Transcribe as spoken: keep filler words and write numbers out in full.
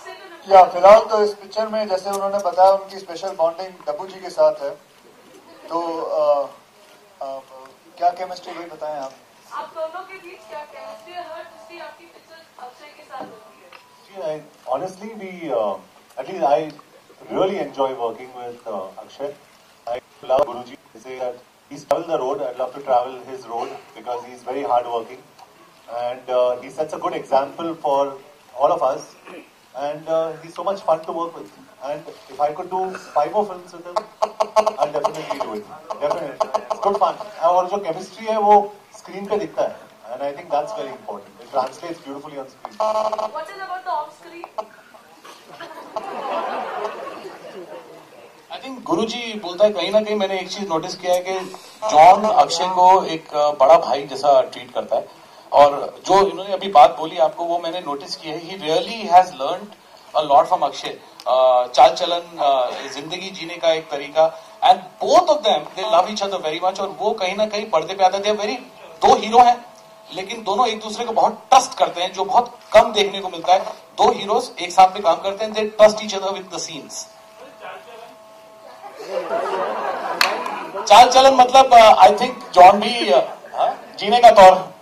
या फिलहाल तो इस पिक्चर में जैसे उन्होंने बताया उनकी स्पेशल बॉन्डिंग डब्बू जी के साथ है, तो आ, आ, क्या केमिस्ट्री भाई बताएं आप आप दोनों के बीच क्या केमिस्ट्री है? हर दूसरी आपकी पिक्चर अक्षय के साथ होती है। I, honestly, we, uh, at least I really enjoy working with uh, Akshay. I love Guruji. They say that he's traveled the road. I'd love to travel his road because he's very hardworking. And uh, he sets a good example for all of us. And uh, he's so much fun to work with. And if I could do five more films with him, I'll definitely do it. Definitely. It's good fun. और जो chemistry है वो screen पे दिखता है. And I think that's very important. It translates beautifully on screen. What is about the off screen? I think गुरुजी बोलता है कहीं ना कहीं मैंने एक चीज नोटिस किया है कि जॉन अक्षय को एक बड़ा भाई जैसा ट्रीट करता है और जो इन्होंने अभी बात बोली आपको वो मैंने नोटिस की है. He really has learned a lot from Akshay. चाल चलन, जिंदगी जीने का एक तरीका, and both of them they love each other very much. और वो कहीं ना कहीं पर्दे पे आते थे. वेरी दो हीरो हैं लेकिन दोनों एक दूसरे को बहुत ट्रस्ट करते हैं, जो बहुत कम देखने को मिलता है. दो हीरोज एक साथ में काम करते हैं, they trust each other with the scenes. चाल चलन मतलब आई थिंक जॉन भी uh, जीने का तौर